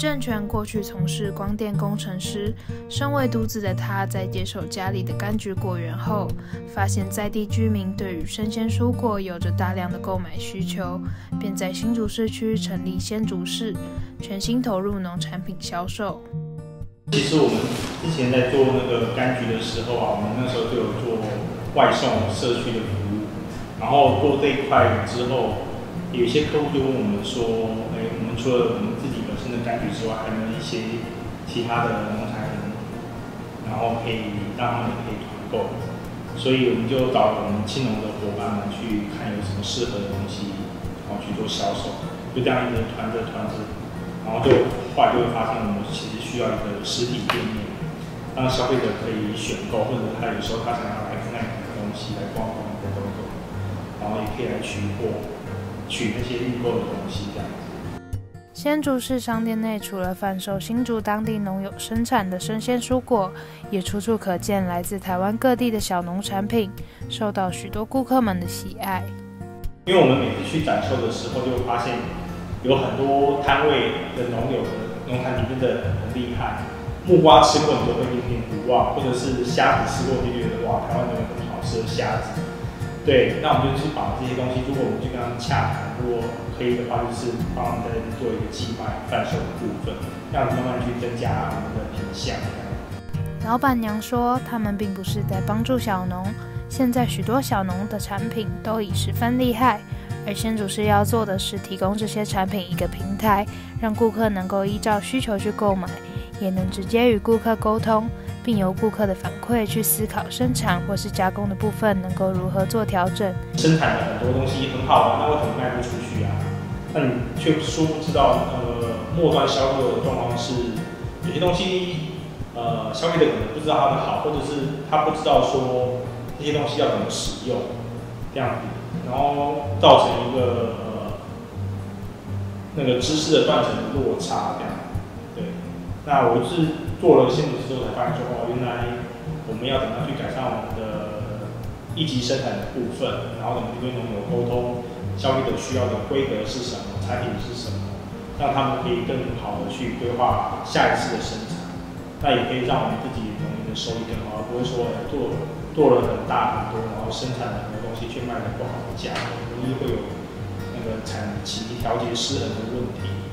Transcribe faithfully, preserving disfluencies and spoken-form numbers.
正全过去从事光电工程师，身为独子的他，在接手家里的柑橘果园后，发现在地居民对于生鲜蔬果有着大量的购买需求，便在新竹市区成立鲜竹市，全心投入农产品销售。 其实我们之前在做那个柑橘的时候啊，我们那时候就有做外送社区的服务，然后做这一块之后，有些客户就问我们说，哎，我们除了我们自己本身的柑橘之外，还有没有一些其他的农产品，然后可以让他们可以团购，所以我们就找我们青农的伙伴们去看有什么适合的东西，然后去做销售，就这样一直团着团着，然后就后来就会发现我们其实需要一个实体店面，让消费者可以选购，或者他有时候他想要来看看东西，来逛逛的东西，然后也可以来取货，取那些预购的东西这样子。 鲜竹市商店内除了贩售新竹当地农友生产的生鲜蔬果，也处处可见来自台湾各地的小农产品，受到许多顾客们的喜爱。 因为我们每次去展售的时候，就会发现有很多摊位的农友的农产品真的很厉害，木瓜吃过你就会念念不忘，或者是虾子吃过你就觉得哇，台湾有很好吃的虾子。对，那我们就是把这些东西，如果我们去跟他们洽谈，如果可以的话，就是帮他们再做一个寄卖贩售的部分，让慢慢去增加我们的品项。 老板娘说，他们并不是在帮助小农，现在许多小农的产品都已十分厉害，而鲜竹市要做的是提供这些产品一个平台，让顾客能够依照需求去购买，也能直接与顾客沟通，并由顾客的反馈去思考生产或是加工的部分能够如何做调整。 生产的很多东西很好玩，那为什么卖不出去啊？那你却殊不知道，呃，末端销售的状况是，有些东西，呃，消费者可能不知道它的好，或者是他不知道说这些东西要怎么使用，这样子，然后造成一个呃那个知识的断层的落差，这样。对，那我是做了鲜竹市之后才发现说，哦，原来我们要怎么样去改善我们的一级生产的部分，然后怎么去跟农友沟通。消费者需要的规格是什么，产品是什么，让他们可以更好的去规划下一次的生产，那也可以让我们自己农民的收益更好，而不会说做做了很大很多，然后生产了很多东西却卖的不好的价格，容易会有那个产期调节失衡的问题。